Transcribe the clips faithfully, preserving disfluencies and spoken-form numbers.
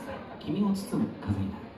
さい。君を包む風になる。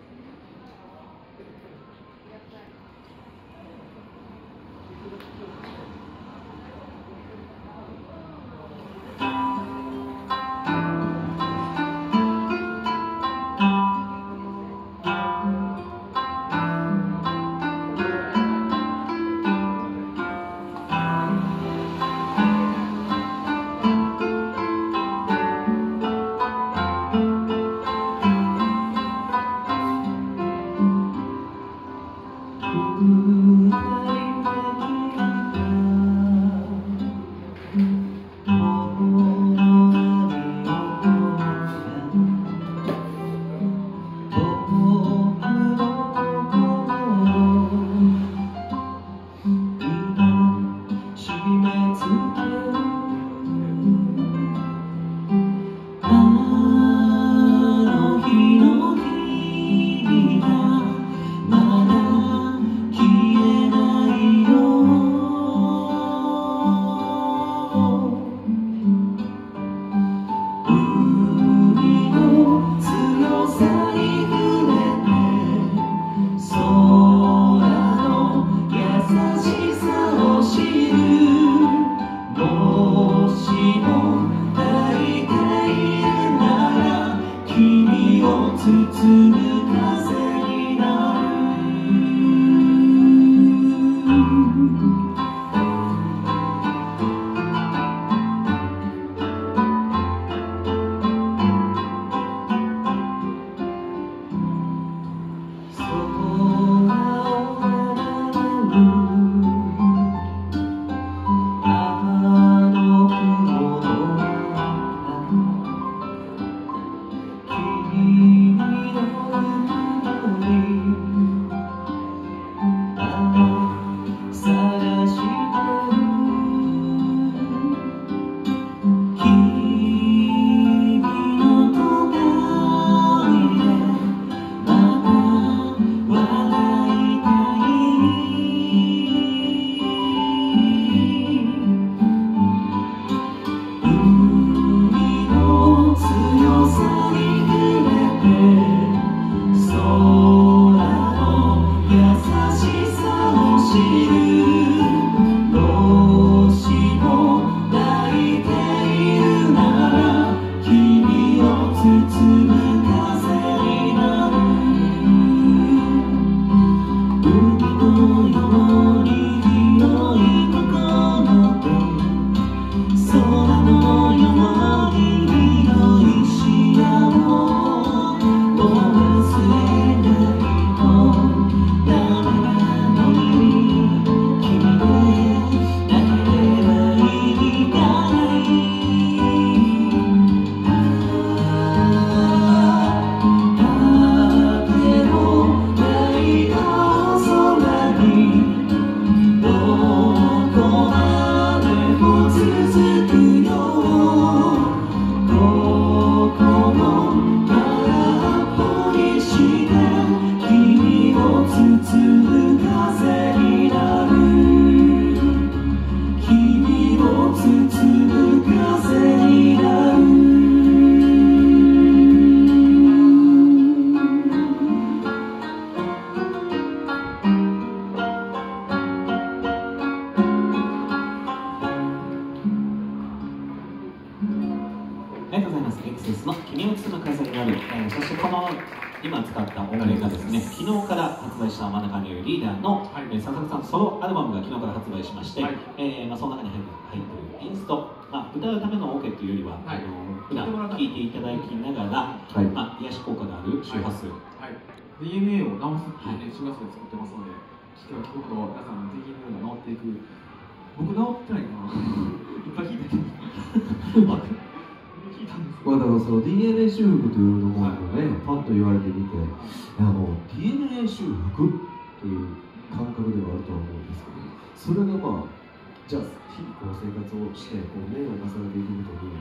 ありがとうございます。エクセスの君を包む風になる、えー、そしてこの今使った音楽がですね、昨日から発売した真中にいるリーダーの、はい、えー、佐々木さんソロアルバムが昨日から発売しまして、はい、えーまあ、その中に入っているインスト、まあ、歌うためのオケっていうよりは、はい、あの普段聴いていただきながら、はい、まあ、癒し効果がある周波数、 はいはい、ディーエヌエー を直すっていう、ね、周波数で作ってますので、聴けば聴くほど皆さんの ディーエヌエー が治っていく。僕治ってないかな。いっぱい聴いたけど。 まあだからその ディーエヌエー 修復というところをね、パッと言われてみて、いやもう ディーエヌエー 修復という感覚ではあるとは思うんですけど、それがまあじゃあ日々こう生活をしてこう年を重ねていくごとに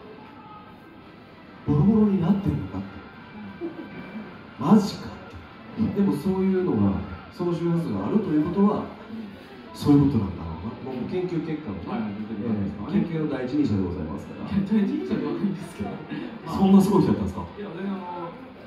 ボロボロになってるのかってマジかって。でもそういうのがその周波数があるということはそういうことなんだろうな。もう研究結果の、はい、えー、研究の第一人者でございますから。 第一人者ではないんですけど、 そんなすごい人だったんですか。 いや、全然あの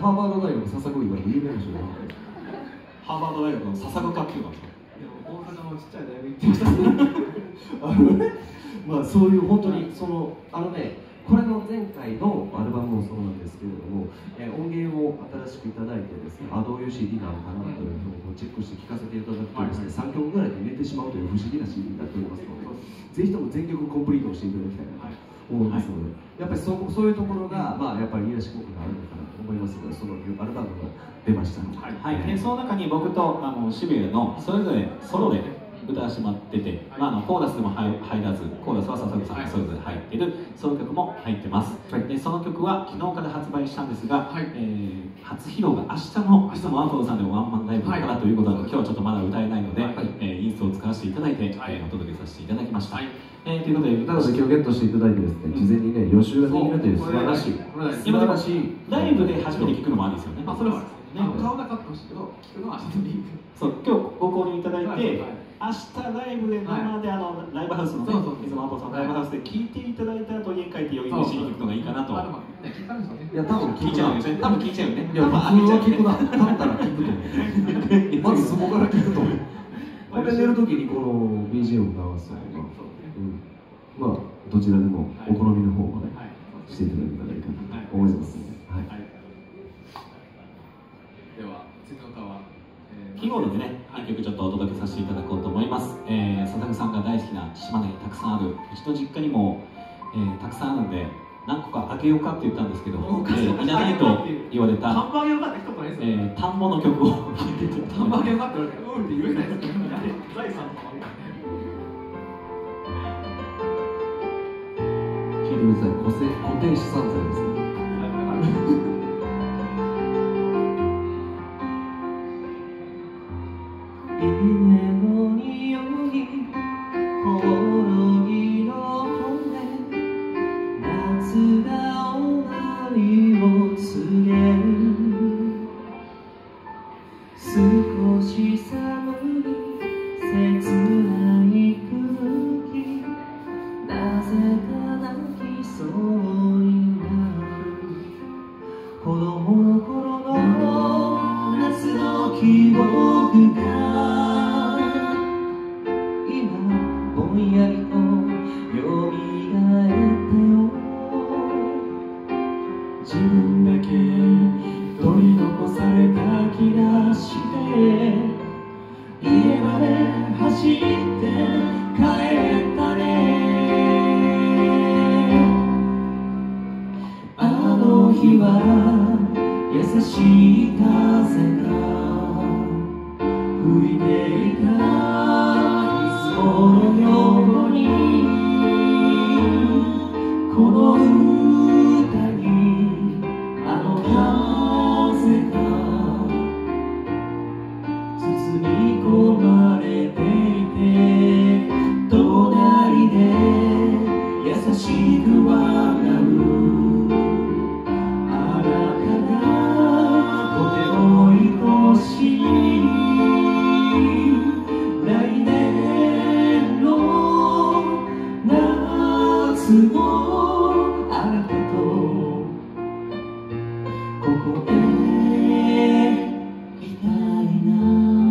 ハーバード大学笹子以外有名な人じゃなくて、 ハーバード大学の笹子学級なんですか。 大阪のちっちゃい大学行ってましたあのね、まあそういう本当にそのあのね、これの前回のアルバムもそうなんですけれども、えー、音源を新しくいただいてですね、あどういう シーディー なのかなというふうにチェックして聴かせていただくとですね、さんきょくぐらいで入れてしまうという不思議な シーディー になっておりますので、ぜひとも全曲コンプリートをしていただきたいなと思いますので、やっぱり そ, そういうところが、まあ、やっぱり癒し効果があるのかなと思いますので、そのアルバムが出ましたので、 はい、でその中に僕とあの渋谷のそれぞれソロで歌わせてもらってて、まあ、あのコーラスでも入らず、コーラスは笹子さんがそれぞれ入っているソロ曲も入ってます、はい、でその曲は昨日から発売したんですが、はい、えー、初披露が明日の明日もワンフォードさんでワンマンライブからということなので、今日はちょっとまだ歌えないので、はい、えー、インストを使わせていただいて、はい、えー、お届けさせていただきました、はい、えー、ということで、 なので今日ゲットしていただいてですね、事前にね予習ができるという素晴らしい素晴らしいライブで初めて聴くのもあるんですよね。 あ、それはね、顔がかってほしいけど、聞くのは明日のリンク。 そう、今日ご購入いただいて、明日ライブで生であのライブハウスのね、水間アポさんのライブハウスで聞いていただいた後、家帰って余韻飯に行くのがいいかなと。 いや、多分聞いちゃうんですね。多分聞いちゃうよね。 いや、普通は聞くな。立ったら聞くと思う。まずそこから聞くと思う。これ寝るときにこの ビージーエム を流すとか、うん、まあどちらでもお好みの方をね、していただけたらいいかなと思いますので。 では次の歌は、 えー、キーボードでね、一曲ちょっとお届けさせていただこうと思います。えー、佐々木さんが大好きな島根たくさんある、うちの実家にも、えー、たくさんあるんで、何個かあげようかって言ったんですけど、えー、いらないと言われた、 田んぼあげようかって一言ですよ、 えー、田んぼの曲を田んぼあげようかって言われて、うんって言えないですよ、財産の聞いてください、固定固定資産税ですね。稲の匂い、コオロギの骨、夏が終わりを告げる。少し寒い切ない空気、なぜか泣きそうになる。子供の頃の夏の記憶がぼんやりとよみがえったよ。自分だけ取り残された気がして、家まで走って帰ったね。あの日は優しい風が吹いていた。この横にこの歌にあの風が包み込まれていて、隣で優しく笑うあなたがとても愛しい。来年夏をあなたとここへ来たいな。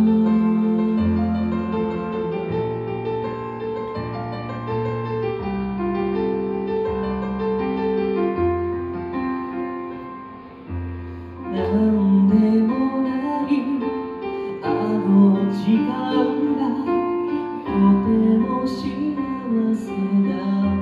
なんでもないあの時間がとても幸せだった。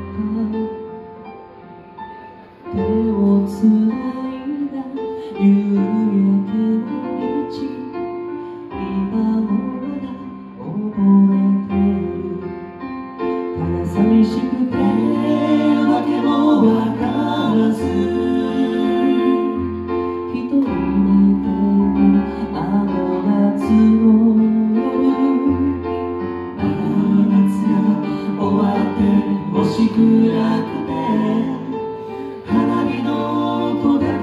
手をつないだ夕焼けの道、今もまだ覚えてる。ただ寂しくてわけもわからず、一人泣いていたあの夏の夜、まだ夏が終わってほしくなくて、花火の音だ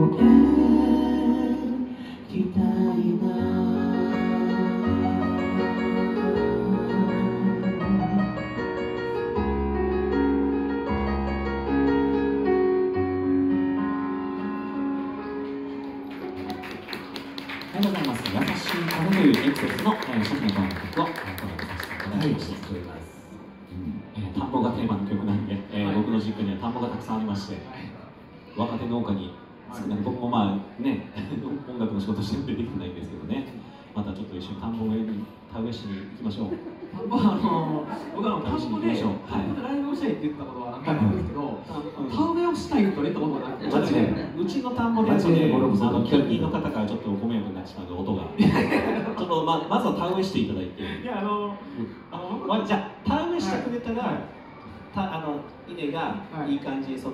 てきたいなありがとうございます。優しい風というエクセスの、えー、初期の楽曲をお届けさせていただきました。 作ります、 えー田んぼがテーマの曲なんで、えーはい、 僕の実家には田んぼがたくさんありまして、若手農家に少なく、僕もまあね音楽の仕事してるんでできてないんですけどね、またちょっと一緒に田んぼの上に田植えしに行きましょう。 田んぼはあの僕あの田んぼではいライブをしたいって言ったことは何回もあるんですけど、田植えをしたいと言ったことはなくて、 ちょっとね、うちの田んぼで後で、 俺もそうあの近隣の方からちょっとご迷惑になってしまうので、音が。ちょっとままずは田植えしていただいて。 いやあの、あのまじゃあ田植えしてくれたら、 はいたあの稲がいい感じに育って、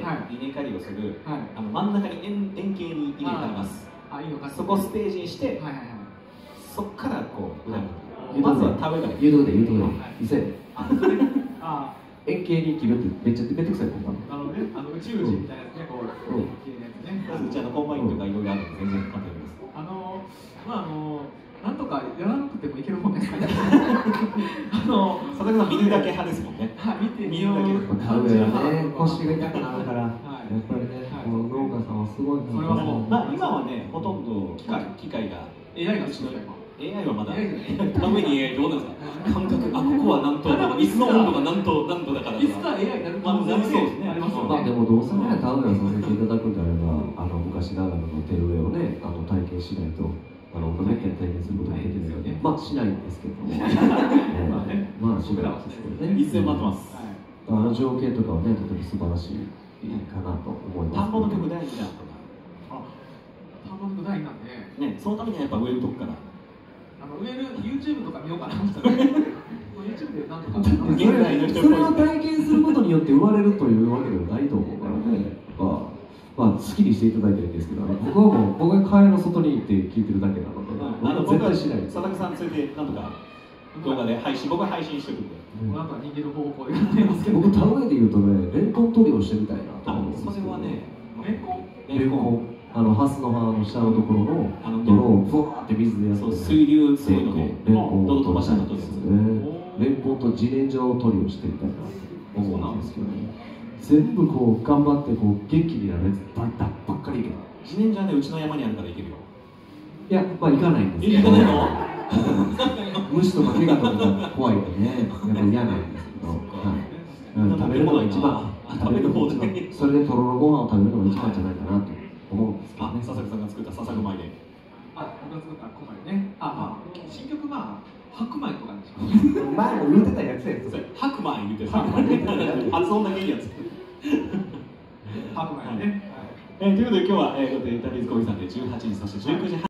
はい、 稲刈りをする、 はい、 あの真ん中に円円形に稲があります。 あ、いいのか。 そこをステージにして、 はいはいはい。 そこからこう、 はいまずは田植えから。 言うとこで言うとこではい伊勢あ、それあ、 円形に切るってめっちゃめんどくさいもんなあのね、あの宇宙人みたいなやつね、こう、 うん綺麗なやつね。 まずうちあのコンバインとかいろいろあるんで全然簡単です。 あの、まああの、なんとかやらなくてもいけるもんですかね。あの、 佐々木さん見るだけ派ですもんね。 はい、見て見るだけです田植えはね腰が痛くなるから、 はいやっぱりね、 はいこの農家さんはすごいな。 それはもうまあ今はね、ほとんど機械機械がエーアイ がうちのエーアイ はまだエーアイ じゃない田植えに エーアイ どうなんですか？感覚、あ、ここはなんと水の温度がなんとなんとだからといつか エーアイ になる可まあ能性なりそうですねありますよね。 まあでもどうせね、田植えをさせていただくんであれば、あの昔ながらの手植えをね、あの体験しないと、あのめったに体験することができないので、まあしないんですけども、えーまあねまあしないんですけどね。 一斉待ってます。 はいあの情景とかはね、とても素晴らしいかなと思います。 田んぼの曲大事だとか。 あ、田んぼの台なんで、 ね、そのためにはやっぱ植えるとこから。 あの植える YouTube とか見ようかなと思ったら、YouTube でなんとか。 それ現代の人っぽいそれを体験することによって生まれるというわけではないと思うからね、まあ、まあ、好きにしていただいてるんですけど、ね、僕はもう、僕が会の外に行って聞いてるだけなので、 あの僕は絶対しないです。 佐々木さん連れてなんとか動画で配信、僕は配信してくんで。 なんか逃げる方向でやってますけど。 僕、田植えで言うとね、レンコン取りをしてみたいなとあ思うんですけど、 それはね、 レンコン。 レンコン、あのハスの葉の下のところのあの泥をふわーって水でやって、 そう水流すごいので、 レンコンをどんどん飛ばしたのとですね。レンコンと自然薯取りをしてみたいなと思うんですけどね。全部こう頑張ってこう元気になるやつばっばっかりいけない。 自然薯はね、うちの山にあるからいけるよ。 いや、まあ行かないんですえ、行かないの？ 虫とか怪我とかが怖いんでね、やっぱり嫌なんですけど、はいうん、食べるのが一番、 食べる方で一番それでとろろご飯を食べるのが一番じゃないかなと思うんですけどあ、 ね。 佐々木さんが作った笹米で。 あ、僕が作った小米ね。あ、まあ、新曲まあ、白米とかにします。 前も言ってたやつやそれ白米言うてる。 白米発音だけいいやつ。 白米ね。 えーということで今日は、えー、インタビューズコミさんでじゅうはちじ、そしてじゅうくじはん